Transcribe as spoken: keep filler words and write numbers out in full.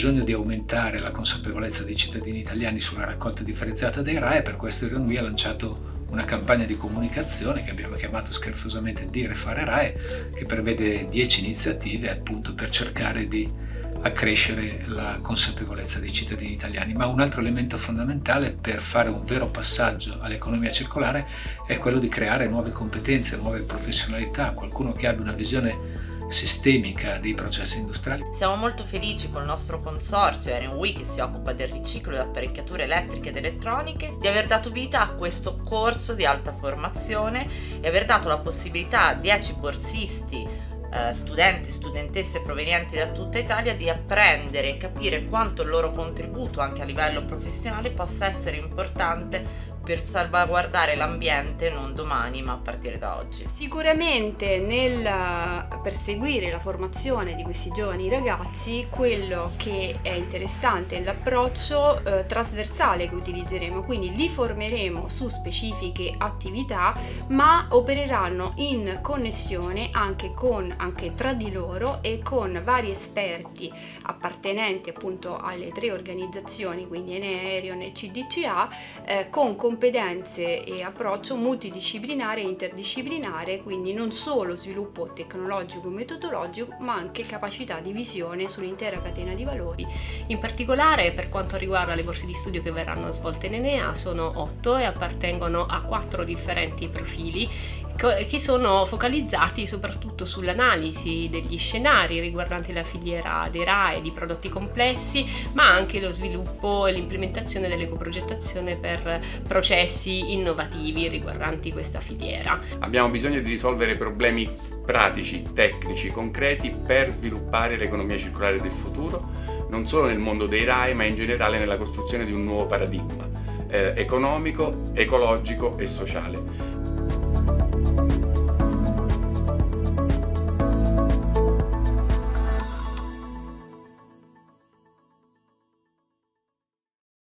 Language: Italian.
bisogno di aumentare la consapevolezza dei cittadini italiani sulla raccolta differenziata dei R A E, e per questo Ironwe ha lanciato una campagna di comunicazione che abbiamo chiamato scherzosamente Dire Fare R A E, che prevede dieci iniziative appunto per cercare di accrescere la consapevolezza dei cittadini italiani. Ma un altro elemento fondamentale per fare un vero passaggio all'economia circolare è quello di creare nuove competenze, nuove professionalità, qualcuno che abbia una visione sistemica dei processi industriali. Siamo molto felici col nostro consorzio Ironwe, che si occupa del riciclo di apparecchiature elettriche ed elettroniche, di aver dato vita a questo corso di alta formazione e aver dato la possibilità a dieci borsisti, eh, studenti, studentesse provenienti da tutta Italia di apprendere e capire quanto il loro contributo anche a livello professionale possa essere importante per salvaguardare l'ambiente non domani ma a partire da oggi. Sicuramente nel perseguire la formazione di questi giovani ragazzi, quello che è interessante è l'approccio eh, trasversale che utilizzeremo, quindi li formeremo su specifiche attività ma opereranno in connessione anche, con, anche tra di loro e con vari esperti appartenenti appunto alle tre organizzazioni, quindi Enea, e C D C A, eh, con competenze e approccio multidisciplinare e interdisciplinare, quindi non solo sviluppo tecnologico e metodologico ma anche capacità di visione sull'intera catena di valori. In particolare per quanto riguarda le borse di studio che verranno svolte in Enea sono otto e appartengono a quattro differenti profili che sono focalizzati soprattutto sull'analisi degli scenari riguardanti la filiera dei R A E di prodotti complessi, ma anche lo sviluppo e l'implementazione dell'ecoprogettazione per processi innovativi riguardanti questa filiera. Abbiamo bisogno di risolvere problemi pratici, tecnici, concreti per sviluppare l'economia circolare del futuro, non solo nel mondo dei R A E ma in generale nella costruzione di un nuovo paradigma eh, economico, ecologico e sociale.